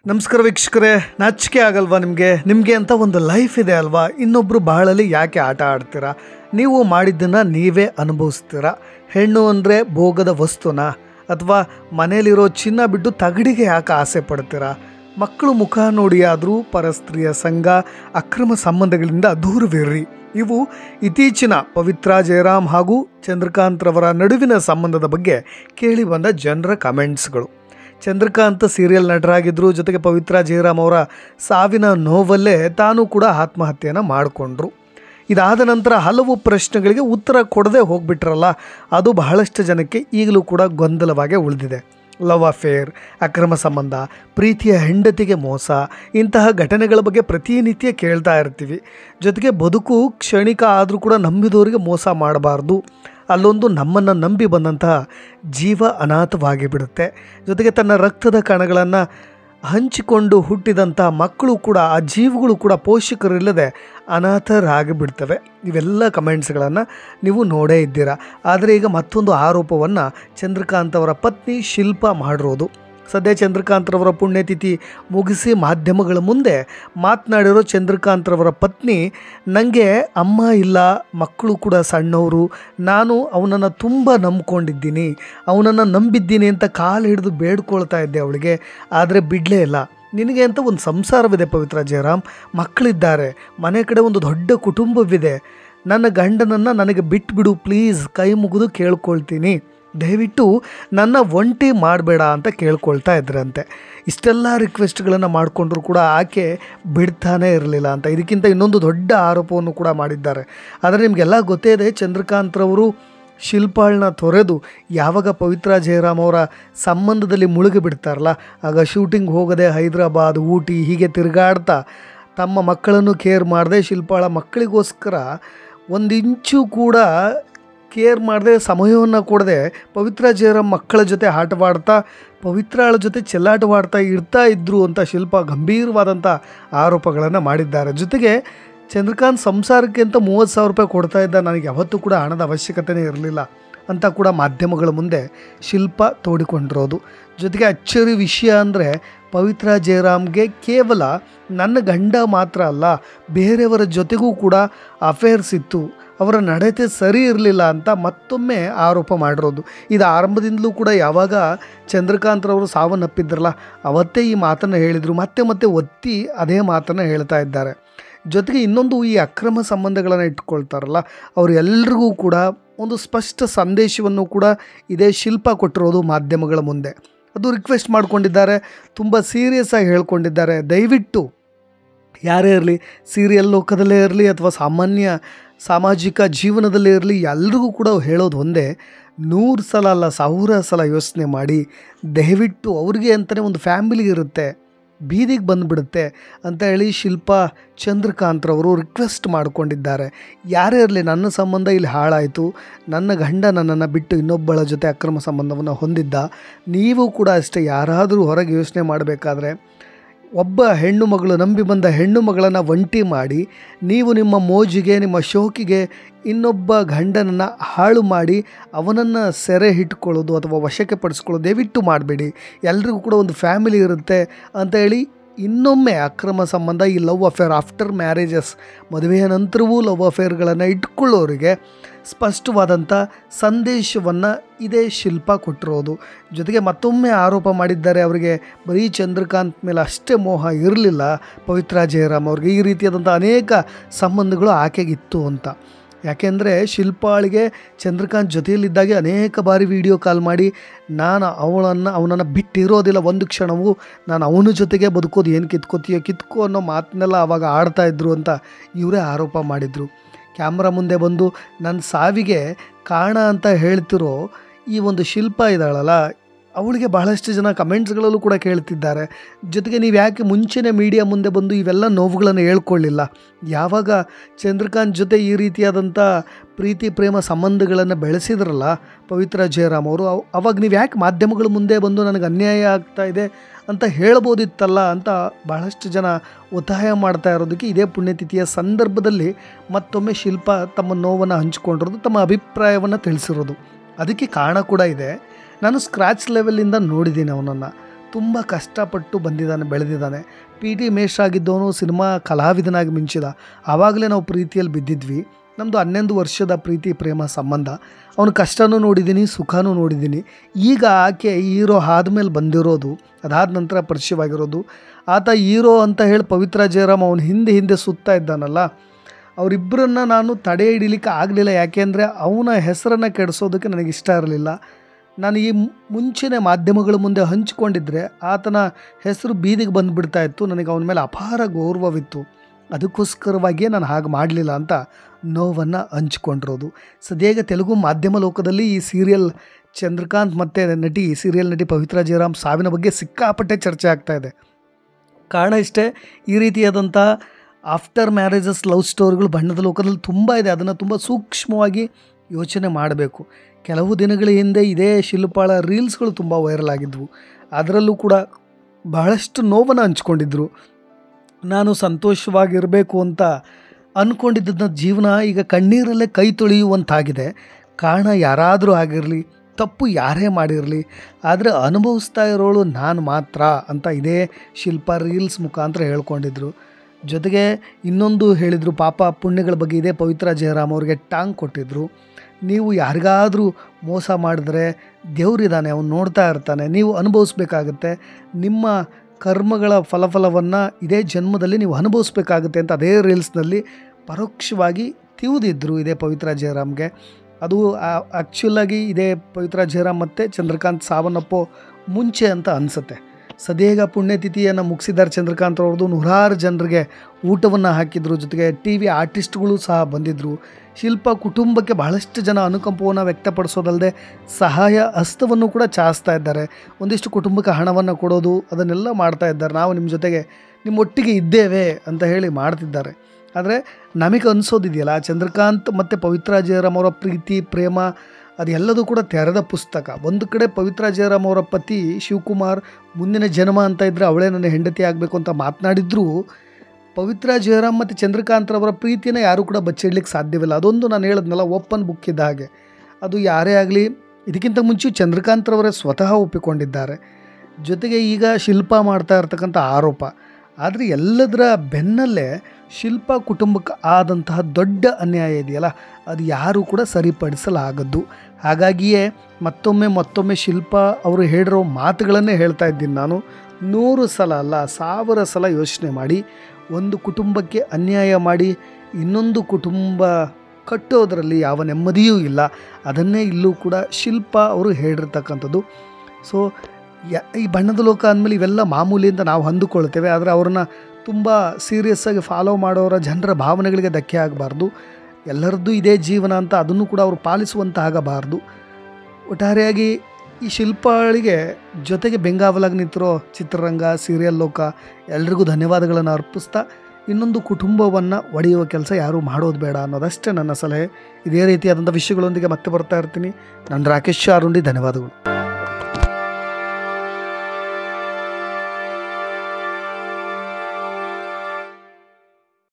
ನಮಸ್ಕಾರ ವೀಕ್ಷಕರೇ, ನಾಚಿಕೆ ಆಗಲ್ವಾ ನಿಮಗೆ ಅಂತ ಒಂದು ಲೈಫ್ ಇದೆ ಅಲ್ವಾ? ಇನ್ನೊಬ್ಬರು ಬಾಳಲ್ಲಿ ಯಾಕೆ ಆಟ ಆಡ್ತೀರಾ? ನೀವು ಮಾಡಿದ್ದನ್ನು ನೀವೇ ಅನುಭವಿಸ್ತೀರಾ. ಹೆಣ್ಣು ಅಂದರೆ ಭೋಗದ ವಸ್ತುನಾ, ಅಥವಾ ಮನೇಲಿರೋ ಚಿನ್ನ ಬಿಟ್ಟು ತಗಡಿಗೆ ಯಾಕೆ ಆಸೆ ಪಡ್ತೀರಾ? ಮಕ್ಕಳು ಮುಖ ನೋಡಿ ಆದರೂ ಪರಸ್ತ್ರೀಯ ಸಂಘ, ಅಕ್ರಮ ಸಂಬಂಧಗಳಿಂದ ದೂರವಿರ್ರಿ. ಇವು ಇತ್ತೀಚಿನ ಪವಿತ್ರ ಜಯರಾಮ್ ಹಾಗೂ ಚಂದ್ರಕಾಂತ್ ರವರ ನಡುವಿನ ಸಂಬಂಧದ ಬಗ್ಗೆ ಕೇಳಿ ಬಂದ ಜನರ ಕಮೆಂಟ್ಸ್ಗಳು. ಚಂದ್ರಕಾಂತ್ ಸೀರಿಯಲ್ ನಟರಾಗಿದ್ದರು, ಜೊತೆಗೆ ಪವಿತ್ರ ಜಯರಾಮ್ ಅವರ ಸಾವಿನ ನೋವಲ್ಲೇ ತಾನೂ ಕೂಡ ಆತ್ಮಹತ್ಯೆಯನ್ನು ಮಾಡಿಕೊಂಡ್ರು. ಇದಾದ ನಂತರ ಹಲವು ಪ್ರಶ್ನೆಗಳಿಗೆ ಉತ್ತರ ಕೊಡದೆ ಹೋಗ್ಬಿಟ್ರಲ್ಲ, ಅದು ಬಹಳಷ್ಟು ಜನಕ್ಕೆ ಈಗಲೂ ಕೂಡ ಗೊಂದಲವಾಗಿ ಉಳಿದಿದೆ. ಲವ್ ಅಫೇರ್, ಅಕ್ರಮ ಸಂಬಂಧ, ಪ್ರೀತಿಯ ಹೆಂಡತಿಗೆ ಮೋಸ, ಇಂತಹ ಘಟನೆಗಳ ಬಗ್ಗೆ ಪ್ರತಿನಿತ್ಯ ಕೇಳ್ತಾ ಇರ್ತೀವಿ. ಜೊತೆಗೆ ಬದುಕು ಕ್ಷಣಿಕ ಆದರೂ ಕೂಡ ನಂಬಿದವರಿಗೆ ಮೋಸ ಮಾಡಬಾರ್ದು. ಅಲ್ಲೊಂದು ನಮ್ಮನ್ನು ನಂಬಿ ಬಂದಂತಹ ಜೀವ ಅನಾಥವಾಗಿ ಬಿಡುತ್ತೆ. ಜೊತೆಗೆ ತನ್ನ ರಕ್ತದ ಕಣಗಳನ್ನು ಹಂಚಿಕೊಂಡು ಹುಟ್ಟಿದಂಥ ಮಕ್ಕಳು ಕೂಡ, ಆ ಜೀವಗಳು ಕೂಡ ಪೋಷಕರಿಲ್ಲದೆ ಅನಾಥರಾಗಿ ಬಿಡ್ತವೆ. ಇವೆಲ್ಲ ಕಮೆಂಟ್ಸ್ಗಳನ್ನು ನೀವು ನೋಡೇ ಇದ್ದೀರಾ. ಆದರೆ ಈಗ ಮತ್ತೊಂದು ಆರೋಪವನ್ನು ಚಂದ್ರಕಾಂತ್ ಅವರ ಪತ್ನಿ ಶಿಲ್ಪಾ ಮಾಡಿರೋದು. ಸದ್ಯ ಚಂದ್ರಕಾಂತ್ ರವರ ಪುಣ್ಯತಿಥಿ ಮುಗಿಸಿ ಮಾಧ್ಯಮಗಳ ಮುಂದೆ ಮಾತನಾಡಿರೋ ಚಂದ್ರಕಾಂತ್ ರವರ ಪತ್ನಿ, ನನಗೆ ಅಮ್ಮ ಇಲ್ಲ, ಮಕ್ಕಳು ಕೂಡ ಸಣ್ಣವರು, ನಾನು ಅವನನ್ನು ತುಂಬ ನಂಬ್ಕೊಂಡಿದ್ದೀನಿ, ಅವನನ್ನು ನಂಬಿದ್ದೀನಿ ಅಂತ ಕಾಲು ಹಿಡಿದು ಬೇಡ್ಕೊಳ್ತಾ ಇದ್ದೆ ಅವಳಿಗೆ, ಆದರೆ ಬಿಡಲೇ ಇಲ್ಲ. ನಿನಗೆ ಅಂತ ಒಂದು ಸಂಸಾರವಿದೆ ಪವಿತ್ರ ಜಯರಾಮ್, ಮಕ್ಕಳಿದ್ದಾರೆ, ಮನೆ ಕಡೆ ಒಂದು ದೊಡ್ಡ ಕುಟುಂಬವಿದೆ, ನನ್ನ ಗಂಡನನ್ನು ನನಗೆ ಬಿಟ್ಬಿಡು ಪ್ಲೀಸ್, ಕೈ ಮುಗಿದು ಕೇಳ್ಕೊಳ್ತೀನಿ, ದಯವಿಟ್ಟು ನನ್ನ ಒಂಟಿ ಮಾಡಬೇಡ ಅಂತ ಕೇಳ್ಕೊಳ್ತಾ ಇದ್ರಂತೆ. ಇಷ್ಟೆಲ್ಲ ರಿಕ್ವೆಸ್ಟ್ಗಳನ್ನು ಮಾಡಿಕೊಂಡ್ರು ಕೂಡ ಆಕೆ ಬಿಡ್ತಾನೇ ಇರಲಿಲ್ಲ ಅಂತ. ಇದಕ್ಕಿಂತ ಇನ್ನೊಂದು ದೊಡ್ಡ ಆರೋಪವನ್ನು ಕೂಡ ಮಾಡಿದ್ದಾರೆ. ಆದರೆ ನಿಮಗೆಲ್ಲ ಗೊತ್ತೇ ಇದೆ, ಚಂದ್ರಕಾಂತ್ ರವರು ಶಿಲ್ಪಾಳನ್ನ ತೊರೆದು ಯಾವಾಗ ಪವಿತ್ರ ಜಯರಾಮ್ ಅವರ ಸಂಬಂಧದಲ್ಲಿ ಮುಳುಗಿ ಬಿಡ್ತಾರಲ್ಲ, ಆಗ ಶೂಟಿಂಗ್ ಹೋಗದೆ ಹೈದರಾಬಾದ್, ಊಟಿ ಹೀಗೆ ತಿರುಗಾಡ್ತಾ ತಮ್ಮ ಮಕ್ಕಳನ್ನು ಕೇರ್ ಮಾಡದೆ, ಶಿಲ್ಪಾಳ ಮಕ್ಕಳಿಗೋಸ್ಕರ ಒಂದು ಇಂಚು ಕೂಡ ಕೇರ್ ಮಾಡದೆ, ಸಮಯವನ್ನು ಕೊಡದೆ ಪವಿತ್ರ ಜಯರಾಮ್ ಮಕ್ಕಳ ಜೊತೆ ಆಟವಾಡ್ತಾ, ಪವಿತ್ರಾಳ ಜೊತೆ ಚೆಲ್ಲಾಟವಾಡ್ತಾ ಇರ್ತಾ ಇದ್ದರು ಅಂತ ಶಿಲ್ಪಾ ಗಂಭೀರವಾದಂಥ ಆರೋಪಗಳನ್ನು ಮಾಡಿದ್ದಾರೆ. ಜೊತೆಗೆ ಚಂದ್ರಕಾಂತ್ ಸಂಸಾರಕ್ಕೆ ಅಂತ 30,000 ರೂಪಾಯಿ ಕೊಡ್ತಾ ಇದ್ದ, ನನಗೆ ಯಾವತ್ತೂ ಕೂಡ ಹಣದ ಅವಶ್ಯಕತೆಯೇ ಇರಲಿಲ್ಲ ಅಂತ ಕೂಡ ಮಾಧ್ಯಮಗಳ ಮುಂದೆ ಶಿಲ್ಪಾ ತೋಡಿಕೊಂಡಿರೋದು. ಜೊತೆಗೆ ಅಚ್ಚರಿ ವಿಷಯ ಅಂದರೆ, ಪವಿತ್ರ ಜಯರಾಮ್ಗೆ ಕೇವಲ ನನ್ನ ಗಂಡ ಮಾತ್ರ ಅಲ್ಲ, ಬೇರೆಯವರ ಜೊತೆಗೂ ಕೂಡ ಅಫೇರ್ಸ್ ಇತ್ತು, ಅವರ ನಡತೆ ಸರಿ ಇರಲಿಲ್ಲ ಅಂತ ಮತ್ತೊಮ್ಮೆ ಆರೋಪ ಮಾಡಿರೋದು. ಇದು ಆರಂಭದಿಂದಲೂ ಕೂಡ ಯಾವಾಗ ಚಂದ್ರಕಾಂತ್ ರವರು ಸಾವನ್ನಪ್ಪಿದ್ರಲ್ಲ, ಅವತ್ತೇ ಈ ಮಾತನ್ನು ಹೇಳಿದರು, ಮತ್ತೆ ಮತ್ತೆ ಒತ್ತಿ ಅದೇ ಮಾತನ್ನು ಹೇಳ್ತಾ ಇದ್ದಾರೆ. ಜೊತೆಗೆ ಇನ್ನೊಂದು, ಈ ಅಕ್ರಮ ಸಂಬಂಧಗಳನ್ನು ಇಟ್ಕೊಳ್ತಾರಲ್ಲ, ಅವರು ಎಲ್ರಿಗೂ ಕೂಡ ಒಂದು ಸ್ಪಷ್ಟ ಸಂದೇಶವನ್ನು ಕೂಡ ಇದೇ ಶಿಲ್ಪಾ ಕೊಟ್ಟಿರೋದು ಮಾಧ್ಯಮಗಳ ಮುಂದೆ. ಅದು ರಿಕ್ವೆಸ್ಟ್ ಮಾಡ್ಕೊಂಡಿದ್ದಾರೆ, ತುಂಬ ಸೀರಿಯಸ್ ಆಗಿ ಹೇಳ್ಕೊಂಡಿದ್ದಾರೆ, ದಯವಿಟ್ಟು ಯಾರೇ ಇರಲಿ, ಸೀರಿಯಲ್ ಲೋಕದಲ್ಲೇ ಇರಲಿ ಅಥವಾ ಸಾಮಾನ್ಯ ಸಾಮಾಜಿಕ ಜೀವನದಲ್ಲೇ ಇರಲಿ, ಎಲ್ರಿಗೂ ಕೂಡ ಹೇಳೋದು ಒಂದೇ, 100 ಸಲ ಅಲ್ಲ 1000 ಸಲ ಯೋಚನೆ ಮಾಡಿ, ದಯವಿಟ್ಟು ಅವ್ರಿಗೆ ಅಂತಲೇ ಒಂದು ಫ್ಯಾಮಿಲಿ ಇರುತ್ತೆ, ಬೀದಿಗೆ ಬಂದುಬಿಡುತ್ತೆ ಅಂತ ಹೇಳಿ ಶಿಲ್ಪಾ ಚಂದ್ರಕಾಂತ್ ರವರು ರಿಕ್ವೆಸ್ಟ್ ಮಾಡಿಕೊಂಡಿದ್ದಾರೆ. ಯಾರೇ ಇರಲಿ, ನನ್ನ ಸಂಬಂಧ ಇಲ್ಲಿ ಹಾಳಾಯಿತು, ನನ್ನ ಗಂಡ ನನ್ನನ್ನು ಬಿಟ್ಟು ಇನ್ನೊಬ್ಬಳ ಜೊತೆ ಅಕ್ರಮ ಸಂಬಂಧವನ್ನು ಹೊಂದಿದ್ದ, ನೀವು ಕೂಡ ಅಷ್ಟೇ, ಯಾರಾದರೂ ಹೊರಗೆ ಯೋಚನೆ ಮಾಡಬೇಕಾದ್ರೆ ಒಬ್ಬ ಹೆಣ್ಣು ಮಗಳು, ನಂಬಿ ಬಂದ ಹೆಣ್ಣು ಮಗಳನ್ನು ಒಂಟಿ ಮಾಡಿ, ನೀವು ನಿಮ್ಮ ಮೋಜಿಗೆ, ನಿಮ್ಮ ಶೋಕಿಗೆ ಇನ್ನೊಬ್ಬ ಗಂಡನನ್ನು ಹಾಳು ಮಾಡಿ ಅವನನ್ನು ಸೆರೆ ಇಟ್ಕೊಳ್ಳೋದು ಅಥವಾ ವಶಕ್ಕೆ ಪಡಿಸ್ಕೊಳ್ಳೋದು ದಯವಿಟ್ಟು ಮಾಡಬೇಡಿ. ಎಲ್ರಿಗೂ ಕೂಡ ಒಂದು ಫ್ಯಾಮಿಲಿ ಇರುತ್ತೆ ಅಂತ ಹೇಳಿ ಇನ್ನೊಮ್ಮೆ ಅಕ್ರಮ ಸಂಬಂಧ, ಈ ಲವ್ ಅಫೇರ್, ಆಫ್ಟರ್ ಮ್ಯಾರೇಜಸ್, ಮದುವೆಯ ನಂತರವೂ ಲವ್ ಅಫೇರ್ಗಳನ್ನು ಇಟ್ಕೊಳ್ಳೋರಿಗೆ ಸ್ಪಷ್ಟವಾದಂಥ ಸಂದೇಶವನ್ನು ಇದೇ ಶಿಲ್ಪಾ ಕೊಟ್ಟಿರೋದು. ಜೊತೆಗೆ ಮತ್ತೊಮ್ಮೆ ಆರೋಪ ಮಾಡಿದ್ದಾರೆ, ಅವರಿಗೆ ಬರೀ ಚಂದ್ರಕಾಂತ್ ಮೇಲೆ ಅಷ್ಟೇ ಮೋಹ ಇರಲಿಲ್ಲ, ಪವಿತ್ರ ಜಯರಾಮ್ ಅವ್ರಿಗೆ ಈ ರೀತಿಯಾದಂಥ ಅನೇಕ ಸಂಬಂಧಗಳು ಆಕೆಗಿತ್ತು ಅಂತ. ಯಾಕೆಂದರೆ ಶಿಲ್ಪಾಳಿಗೆ ಚಂದ್ರಕಾಂತ್ ಜೊತೆಯಲ್ಲಿದ್ದಾಗೆ ಅನೇಕ ಬಾರಿ ವಿಡಿಯೋ ಕಾಲ್ ಮಾಡಿ, ನಾನು ಅವನನ್ನು ಬಿಟ್ಟಿರೋದಿಲ್ಲ ಒಂದು ಕ್ಷಣವೂ, ನಾನು ಅವನ ಜೊತೆಗೆ ಬದುಕೋದು, ಏನು ಕಿತ್ಕೋತೀಯೋ ಕಿತ್ಕೋ ಅನ್ನೋ ಮಾತನ್ನೆಲ್ಲ ಆವಾಗ ಆಡ್ತಾಯಿದ್ರು ಅಂತ ಇವರೇ ಆರೋಪ ಮಾಡಿದರು. ಕ್ಯಾಮ್ರಾ ಮುಂದೆ ಬಂದು ನನ್ನ ಸಾವಿಗೆ ಕಾರಣ ಅಂತ ಹೇಳ್ತಿರೋ ಈ ಒಂದು ಶಿಲ್ಪಾ ಇದ್ದಾಳಲ್ಲ, ಅವಳಿಗೆ ಬಹಳಷ್ಟು ಜನ ಕಮೆಂಟ್ಸ್ಗಳಲ್ಲೂ ಕೂಡ ಕೇಳ್ತಿದ್ದಾರೆ, ಜೊತೆಗೆ ನೀವು ಯಾಕೆ ಮುಂಚೆನೇ ಮೀಡಿಯಾ ಮುಂದೆ ಬಂದು ಇವೆಲ್ಲ ನೋವುಗಳನ್ನು ಹೇಳ್ಕೊಳ್ಳಿಲ್ಲ? ಯಾವಾಗ ಚಂದ್ರಕಾಂತ್ ಜೊತೆ ಈ ರೀತಿಯಾದಂಥ ಪ್ರೀತಿ ಪ್ರೇಮ ಸಂಬಂಧಗಳನ್ನು ಬೆಳೆಸಿದ್ರಲ್ಲ ಪವಿತ್ರ ಜಯರಾಮ್ ಅವರು, ಅವಾಗ ನೀವು ಯಾಕೆ ಮಾಧ್ಯಮಗಳ ಮುಂದೆ ಬಂದು ನನಗೆ ಅನ್ಯಾಯ ಆಗ್ತಾ ಇದೆ ಅಂತ ಹೇಳ್ಬೋದಿತ್ತಲ್ಲ ಅಂತ ಬಹಳಷ್ಟು ಜನ ಒತ್ತಾಯ ಮಾಡ್ತಾ ಇರೋದಕ್ಕೆ ಇದೇ ಪುಣ್ಯತಿಥಿಯ ಸಂದರ್ಭದಲ್ಲಿ ಮತ್ತೊಮ್ಮೆ ಶಿಲ್ಪಾ ತಮ್ಮ ನೋವನ್ನು ಹಂಚಿಕೊಂಡಿರೋದು, ತಮ್ಮ ಅಭಿಪ್ರಾಯವನ್ನು ತಿಳಿಸಿರೋದು. ಅದಕ್ಕೆ ಕಾರಣ ಕೂಡ ಇದೆ. ನಾನು ಸ್ಕ್ರ್ಯಾಚ್ ಲೆವೆಲಿಂದ ನೋಡಿದ್ದೀನಿ ಅವನನ್ನು, ತುಂಬ ಕಷ್ಟಪಟ್ಟು ಬಂದಿದ್ದಾನೆ, ಬೆಳೆದಿದ್ದಾನೆ. ಪಿ ಟಿ ಮೇಷ್ ಆಗಿದ್ದವನು ಸಿನಿಮಾ ಕಲಾವಿದನಾಗಿ ಮಿಂಚಿದ. ಆವಾಗಲೇ ನಾವು ಪ್ರೀತಿಯಲ್ಲಿ ಬಿದ್ದಿದ್ವಿ. ನಮ್ಮದು 11 ವರ್ಷದ ಪ್ರೀತಿ ಪ್ರೇಮ ಸಂಬಂಧ. ಅವನು ಕಷ್ಟನೂ ನೋಡಿದ್ದೀನಿ, ಸುಖನೂ ನೋಡಿದ್ದೀನಿ. ಈಗ ಆಕೆ ಹೀರೋ ಆದಮೇಲೆ ಬಂದಿರೋದು, ಅದಾದ ನಂತರ ಪರಿಚಯವಾಗಿರೋದು. ಆತ ಹೀರೋ ಅಂತ ಹೇಳಿ ಪವಿತ್ರ ಜಯರಾಮ್ ಅವನು ಹಿಂದೆ ಸುತ್ತಾ ಇದ್ದಾನಲ್ಲ, ಅವರಿಬ್ಬರನ್ನ ನಾನು ತಡೆ ಹಿಡಿಲಿಕ್ಕೆ ಆಗಲಿಲ್ಲ. ಯಾಕೆಂದರೆ ಅವನ ಹೆಸರನ್ನು ಕೆಡಿಸೋದಕ್ಕೆ ನನಗೆ ಇಷ್ಟ ಇರಲಿಲ್ಲ. ನಾನು ಈ ಮುಂಚಿನ ಮಾಧ್ಯಮಗಳ ಮುಂದೆ ಹಂಚಿಕೊಂಡಿದ್ದರೆ ಆತನ ಹೆಸರು ಬೀದಿಗೆ ಬಂದುಬಿಡ್ತಾ ಇತ್ತು. ನನಗೆ ಅವನ ಮೇಲೆ ಅಪಾರ ಗೌರವವಿತ್ತು. ಅದಕ್ಕೋಸ್ಕರವಾಗಿಯೇ ನಾನು ಹಾಗೆ ಮಾಡಲಿಲ್ಲ ಅಂತ ನೋವನ್ನು ಹಂಚ್ಕೊಂಡಿರೋದು. ಸದ್ಯಗ ತೆಲುಗು ಮಾಧ್ಯಮ ಲೋಕದಲ್ಲಿ ಈ ಸೀರಿಯಲ್ ಚಂದ್ರಕಾಂತ್ ಮತ್ತು ಸೀರಿಯಲ್ ನಟಿ ಪವಿತ್ರ ಜಯರಾಮ್ ಸಾವಿನ ಬಗ್ಗೆ ಸಿಕ್ಕಾಪಟ್ಟೆ ಚರ್ಚೆ ಆಗ್ತಾಯಿದೆ. ಕಾರಣ ಇಷ್ಟೇ, ಈ ರೀತಿಯಾದಂಥ ಆಫ್ಟರ್ ಮ್ಯಾರೇಜಸ್ ಲವ್ ಸ್ಟೋರಿಗಳು ಬಣ್ಣದ ಲೋಕದಲ್ಲಿ ತುಂಬ ಇದೆ. ಅದನ್ನು ತುಂಬ ಸೂಕ್ಷ್ಮವಾಗಿ ಯೋಚನೆ ಮಾಡಬೇಕು. ಕೆಲವು ದಿನಗಳ ಹಿಂದೆ ಇದೇ ಶಿಲ್ಪಾಳ ರೀಲ್ಸ್ಗಳು ತುಂಬ ವೈರಲ್ ಆಗಿದ್ವು. ಅದರಲ್ಲೂ ಕೂಡ ಬಹಳಷ್ಟು ನೋವನ್ನು ಹಂಚ್ಕೊಂಡಿದ್ರು. ನಾನು ಸಂತೋಷವಾಗಿರಬೇಕು ಅಂತ ಅಂದ್ಕೊಂಡಿದ್ದ ಜೀವನ ಈಗ ಕಣ್ಣೀರಲ್ಲೇ ಕೈ ತೊಳೆಯುವಂತಾಗಿದೆ. ಕಾರಣ ಯಾರಾದರೂ ಆಗಿರಲಿ, ತಪ್ಪು ಯಾರೇ ಮಾಡಿರಲಿ, ಆದರೆ ಅನುಭವಿಸ್ತಾ ಇರೋಳು ನಾನು ಮಾತ್ರ ಅಂತ ಇದೇ ಶಿಲ್ಪ ರೀಲ್ಸ್ ಮುಖಾಂತರ ಹೇಳ್ಕೊಂಡಿದ್ರು. ಜೊತೆಗೆ ಇನ್ನೊಂದು ಹೇಳಿದರು, ಪಾಪ ಪುಣ್ಯಗಳ ಬಗ್ಗೆ ಇದೇ ಪವಿತ್ರ ಜಯರಾಮ್ ಅವ್ರಿಗೆ ಟಾಂಗ್ ಕೊಟ್ಟಿದ್ದರು. ನೀವು ಯಾರಿಗಾದರೂ ಮೋಸ ಮಾಡಿದ್ರೆ ದೇವರಿದ್ದಾನೆ, ಅವನು ನೋಡ್ತಾ ಇರ್ತಾನೆ, ನೀವು ಅನುಭವಿಸ್ಬೇಕಾಗತ್ತೆ, ನಿಮ್ಮ ಕರ್ಮಗಳ ಫಲವನ್ನು ಇದೇ ಜನ್ಮದಲ್ಲಿ ನೀವು ಅನುಭವಿಸ್ಬೇಕಾಗುತ್ತೆ ಅಂತ ಅದೇ ರೀಲ್ಸ್ನಲ್ಲಿ ಪರೋಕ್ಷವಾಗಿ ತಿವಿದಿದ್ರು ಇದೇ ಪವಿತ್ರ ಜಯರಾಮ್ಗೆ. ಅದು ಆ್ಯಕ್ಚುಲಾಗಿ ಇದೇ ಪವಿತ್ರ ಜಯರಾಮ್ ಮತ್ತು ಚಂದ್ರಕಾಂತ್ ಸಾವನ್ನಪ್ಪೋ ಮುಂಚೆ ಅಂತ ಅನಿಸುತ್ತೆ. ಸದ್ಯಗ ಪುಣ್ಯತಿಥಿಯನ್ನು ಮುಗಿಸಿದ್ದಾರೆ ಚಂದ್ರಕಾಂತ್ ಅವ್ರದ್ದು. 100 ಜನರಿಗೆ ಊಟವನ್ನು ಹಾಕಿದ್ರು. ಜೊತೆಗೆ TV ಆರ್ಟಿಸ್ಟ್ಗಳು ಸಹ ಬಂದಿದ್ದರು. ಶಿಲ್ಪ ಕುಟುಂಬಕ್ಕೆ ಬಹಳಷ್ಟು ಜನ ಅನುಕಂಪವನ್ನು ವ್ಯಕ್ತಪಡಿಸೋದಲ್ಲದೆ ಸಹಾಯ ಹಸ್ತವನ್ನು ಕೂಡ ಚಾಚ್ತಾ ಇದ್ದಾರೆ. ಒಂದಿಷ್ಟು ಕುಟುಂಬಕ್ಕೆ ಹಣವನ್ನು ಕೊಡೋದು, ಅದನ್ನೆಲ್ಲ ಮಾಡ್ತಾ ಇದ್ದಾರೆ. ನಾವು ನಿಮ್ಮ ಜೊತೆಗೆ ನಿಮ್ಮೊಟ್ಟಿಗೆ ಇದ್ದೇವೆ ಅಂತ ಹೇಳಿ ಮಾಡ್ತಿದ್ದಾರೆ. ಆದರೆ ನಮಗೆ ಅನಿಸೋದಿದೆಯಲ್ಲ, ಚಂದ್ರಕಾಂತ್ ಮತ್ತು ಪವಿತ್ರ ಜಯರಾಮ್ ಅವರ ಪ್ರೀತಿ ಪ್ರೇಮ ಅದೆಲ್ಲದೂ ಕೂಡ ತೆರೆದ ಪುಸ್ತಕ. ಒಂದು ಕಡೆ ಪವಿತ್ರ ಜಯರಾಮ್ ಅವರ ಪತಿ ಶಿವಕುಮಾರ್ ಮುಂದಿನ ಜನ್ಮ ಅಂತ ಇದ್ದರೆ ಅವಳೇ ನನ್ನ ಹೆಂಡತಿ ಆಗಬೇಕು ಅಂತ ಮಾತನಾಡಿದ್ರು. ಪವಿತ್ರ ಜಯರಾಮ್ ಮತ್ತು ಚಂದ್ರಕಾಂತ್ರವರ ಪ್ರೀತಿನ ಯಾರೂ ಕೂಡ ಬಚ್ಚಿಡ್ಲಿಕ್ಕೆ ಸಾಧ್ಯವಿಲ್ಲ. ಅದೊಂದು ನಾನು ಹೇಳಿದ್ನಲ್ಲ, ಓಪನ್ ಬುಕ್ ಇದ್ದ ಹಾಗೆ. ಅದು ಯಾರೇ ಆಗಲಿ, ಇದಕ್ಕಿಂತ ಮುಂಚೆ ಚಂದ್ರಕಾಂತ್ರವರೇ ಸ್ವತಃ ಒಪ್ಪಿಕೊಂಡಿದ್ದಾರೆ. ಜೊತೆಗೆ ಈಗ ಶಿಲ್ಪ ಮಾಡ್ತಾ ಇರ್ತಕ್ಕಂಥ ಆರೋಪ. ಆದರೆ ಎಲ್ಲದರ ಬೆನ್ನಲ್ಲೇ ಶಿಲ್ಪ ಕುಟುಂಬಕ್ಕೆ ಆದಂತಹ ದೊಡ್ಡ ಅನ್ಯಾಯ ಇದೆಯಲ್ಲ, ಅದು ಯಾರೂ ಕೂಡ ಸರಿಪಡಿಸಲಾಗದ್ದು. ಹಾಗಾಗಿಯೇ ಮತ್ತೊಮ್ಮೆ ಶಿಲ್ಪ ಅವರು ಹೇಳಿರೋ ಮಾತುಗಳನ್ನೇ ಹೇಳ್ತಾ ಇದ್ದೀನಿ ನಾನು. 100 ಸಲ ಅಲ್ಲ, 1000 ಸಲ ಯೋಚನೆ ಮಾಡಿ. ಒಂದು ಕುಟುಂಬಕ್ಕೆ ಅನ್ಯಾಯ ಮಾಡಿ ಇನ್ನೊಂದು ಕುಟುಂಬ ಕಟ್ಟೋದರಲ್ಲಿ ಯಾವ ನೆಮ್ಮದಿಯೂ ಇಲ್ಲ. ಅದನ್ನೇ ಇಲ್ಲೂ ಕೂಡ ಶಿಲ್ಪ ಅವರು ಹೇಳಿರ್ತಕ್ಕಂಥದ್ದು. ಸೊ ಈ ಬಣ್ಣದ ಲೋಕ ಅಂದಮೇಲೆ ಇವೆಲ್ಲ ಮಾಮೂಲಿ ಅಂತ ನಾವು ಅಂದುಕೊಳ್ತೇವೆ. ಆದರೆ ಅವ್ರನ್ನ ತುಂಬ ಸೀರಿಯಸ್ಸಾಗಿ ಫಾಲೋ ಮಾಡೋರ ಜನರ ಭಾವನೆಗಳಿಗೆ ಧಕ್ಕೆ ಆಗಬಾರ್ದು. ಎಲ್ಲರದ್ದು ಇದೇ ಜೀವನ ಅಂತ ಅದನ್ನು ಕೂಡ ಅವರು ಪಾಲಿಸುವಂತಾಗಬಾರ್ದು. ಒಟ್ಟಾರೆಯಾಗಿ ಈ ಶಿಲ್ಪಾಳಿಗೆ ಜೊತೆಗೆ ಬೆಂಗಾವಲಾಗಿ ನಿಂತಿರೋ ಚಿತ್ರರಂಗ, ಸೀರಿಯಲ್ ಲೋಕ ಎಲ್ರಿಗೂ ಧನ್ಯವಾದಗಳನ್ನು ಅರ್ಪಿಸ್ತಾ, ಇನ್ನೊಂದು ಕುಟುಂಬವನ್ನು ಒಡೆಯುವ ಕೆಲಸ ಯಾರೂ ಮಾಡೋದು ಬೇಡ ಅನ್ನೋದಷ್ಟೇ ನನ್ನ ಸಲಹೆ. ಇದೇ ರೀತಿಯಾದಂಥ ವಿಷಯಗಳೊಂದಿಗೆ ಮತ್ತೆ ಬರ್ತಾ ಇರ್ತೀನಿ. ನಾನು ರಾಕೇಶ್ ಆರುಂಡಿ. ಧನ್ಯವಾದಗಳು.